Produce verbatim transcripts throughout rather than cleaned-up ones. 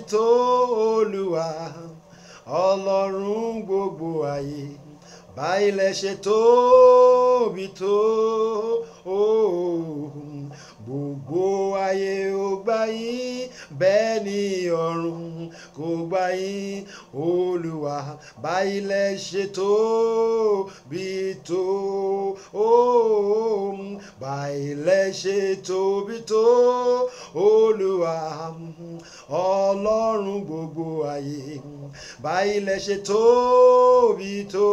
tó Olúwa Ọlọ́run gbogbo ayé báyìí lẹ ṣe tóbi tó gbogbo ayé ò gbà yín bẹ́ẹ̀ ni ọ̀run kò gbà yín Olúwa báyìí lẹ ṣe tóbi tó báyìí lẹ ṣe tóbi tó Olúwa Ọlọ́run gbogbo ayé báyìí lẹ ṣe tóbi tó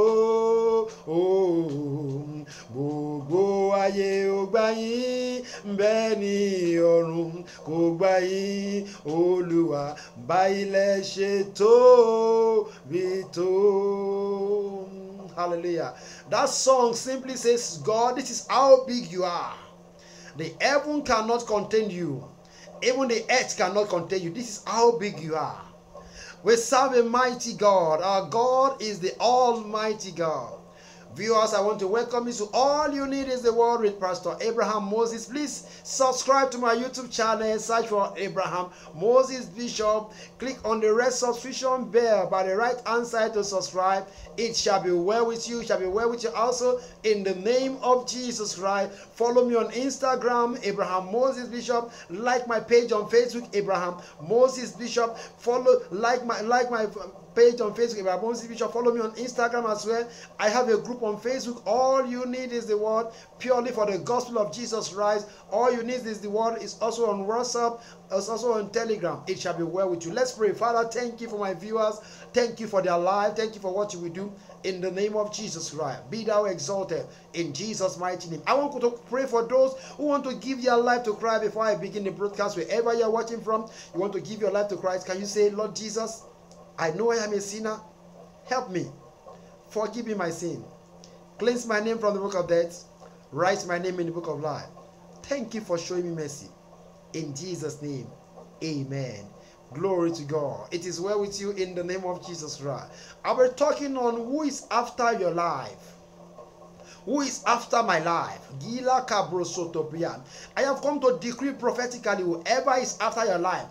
gbogbo ayé ò gbà yín bẹ́ẹ̀ ni ọ̀run kò gbà yín Olúwa báyìí lẹ ṣe tóbi tó. Hallelujah. That song simply says, God, this is how big you are. The heaven cannot contain you. Even the earth cannot contain you. This is how big you are. We serve a mighty God. Our God is the Almighty God. Viewers, I want to welcome you to All You Need Is the Word with Pastor Abraham Moses. Please subscribe to my YouTube channel. Search for Abraham Moses Bishop. Click on the red subscription bell by the right hand side to subscribe. It shall be well with you. It shall be well with you also in the name of Jesus Christ. Follow me on Instagram, Abraham Moses Bishop. Like my page on Facebook, Abraham Moses Bishop. Follow, like my, like my page on Facebook, Abraham Moses Bishop. Follow me on Instagram as well. I have a group on Facebook. All you need is the word, purely for the gospel of Jesus Christ. All you need is the word. It's also on WhatsApp. It's also on Telegram. It shall be well with you. Let's pray. Father, thank you for my viewers. Thank you for their life. Thank you for what you will do in the name of Jesus Christ. Be thou exalted in Jesus' mighty name. I want to pray for those who want to give their life to Christ before I begin the broadcast. Wherever you're watching from, you want to give your life to Christ. Can you say, Lord Jesus, I know I am a sinner. Help me. Forgive me my sin. Cleanse my name from the book of death. Write my name in the book of life. Thank you for showing me mercy. In Jesus' name, amen. Glory to God. It is well with you in the name of Jesus Christ. I will be talking on who is after your life. Who is after my life? Gila Kabrosotobrian. I have come to decree prophetically, whoever is after your life,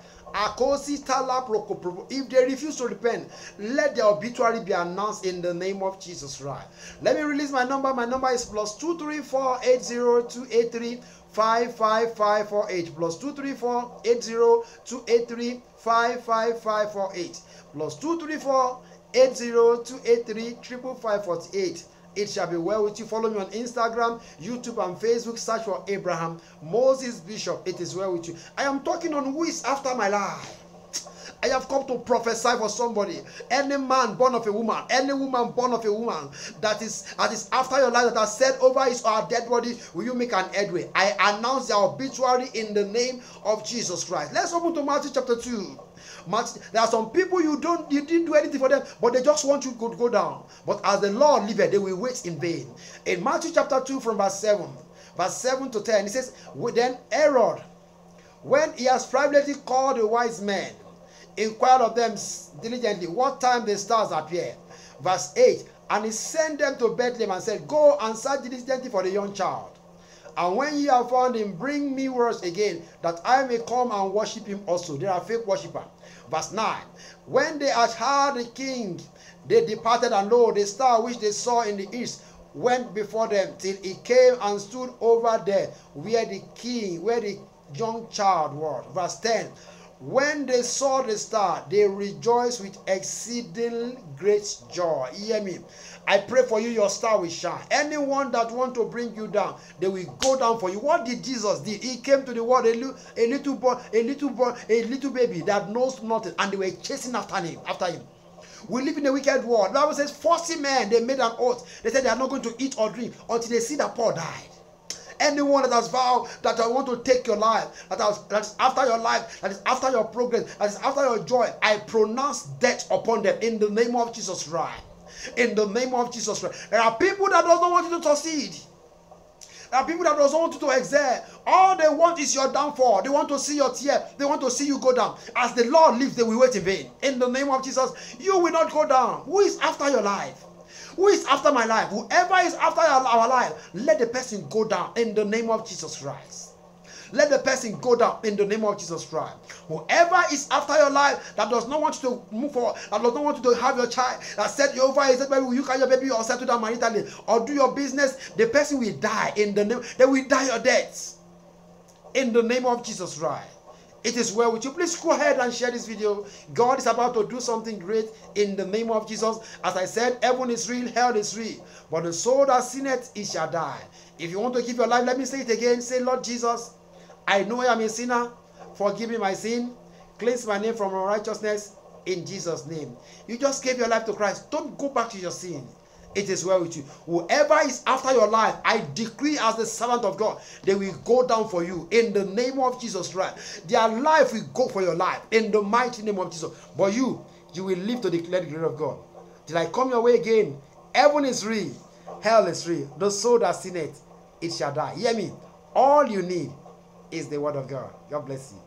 if they refuse to repent, let their obituary be announced in the name of Jesus Christ. Let me release my number. My number is plus two three four eight zero two eight three five five five four eight. Plus two three four eight zero two eight three five five five four eight. Plus two three four eight zero two eight three five five four eight. It shall be well with you. Follow me on Instagram, YouTube, and Facebook. Search for Abraham Moses Bishop. It is well with you. I am talking on who is after my life. I have come to prophesy for somebody. Any man born of a woman, any woman born of a woman that is that is after your life, that has said over his or her dead body, will you make an headway? I announce their obituary in the name of Jesus Christ. Let's open to Matthew chapter two. Matthew, there are some people you don't you didn't do anything for them, but they just want you to go down. But as the Lord liveth, they will wait in vain. In Matthew chapter two, from verse seven, verse seven to ten, it says, then Herod, when he has privately called the wise men, inquired of them diligently what time the stars appear. Verse eight, and he sent them to Bethlehem and said, go and search diligently for the young child. And when ye have found him, bring me word again, that I may come and worship him also. They are fake worshippers. Verse nine, when they had heard the king, they departed, and lo, the star which they saw in the east went before them, till he came and stood over there where the king, where the young child was. Verse ten, when they saw the star, they rejoiced with exceeding great joy. Hear me. I pray for you, your star will shine. Anyone that want to bring you down, they will go down for you. What did Jesus do? He came to the world, a little, a little boy, a little boy, a little baby that knows nothing, and they were chasing after him, after him. We live in a wicked world. The Bible says, forty men, they made an oath. They said they are not going to eat or drink until they see that Paul died. Anyone that has vowed that I want to take your life, that, has, that is after your life, that is after your progress, that is after your joy, I pronounce death upon them in the name of Jesus Christ. In the name of Jesus Christ. There are people that don't want you to succeed. There are people that don't want you to excel. All they want is your downfall. They want to see your tear. They want to see you go down. As the Lord lives, they will wait in vain. In the name of Jesus, you will not go down. Who is after your life? Who is after my life? Whoever is after our life, let the person go down in the name of Jesus Christ. let the person go down in the name of Jesus Christ. Whoever is after your life that does not want you to move forward, that does not want you to have your child, that said you over, he said, baby, will you carry your baby or settle down maritally or do your business, the person will die in the name, they will die your death in the name of Jesus Christ. It is well with you. Please go ahead and share this video. God is about to do something great in the name of Jesus. As I said, heaven is real, hell is real. But the soul that sinneth, it shall die. If you want to give your life, let me say it again. Say, Lord Jesus, I know I am a sinner. Forgive me my sin. Cleanse my name from unrighteousness in Jesus' name. You just gave your life to Christ. Don't go back to your sin. It is well with you. Whoever is after your life, I decree as the servant of God, they will go down for you in the name of Jesus Christ. Their life will go for your life in the mighty name of Jesus. But you, you will live to declare the glory of God. Till I come your way again, heaven is real, hell is real. The soul that sinneth, it shall die. Hear me. All you need is the word of God. God bless you.